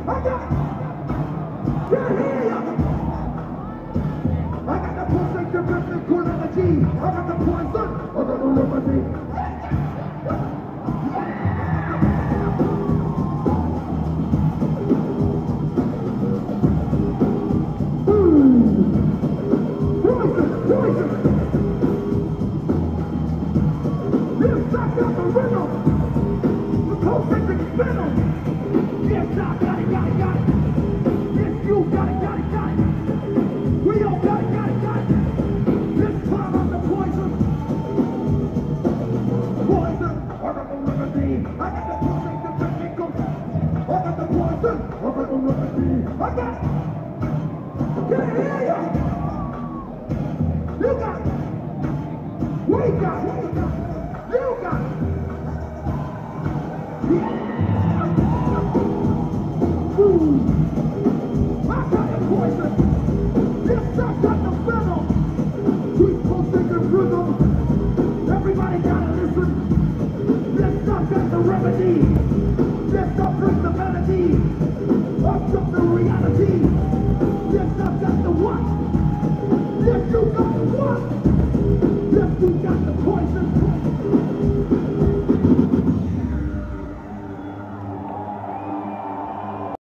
I got, can't hear ya. I got the pulsation rhythmical energy. I got the poison. I got the remedy. I got it. Can I hear ya? You got it. We got it. You got it. Ooh. I got the poison. Yes, I got the venom. Sweet pulsating rhythm. Everybody gotta listen. Yes, I got the remedy. Yes, I bring the melody. Up to the reality. Yes, I got the what? Yes, you got the what? Yes, you got the poison.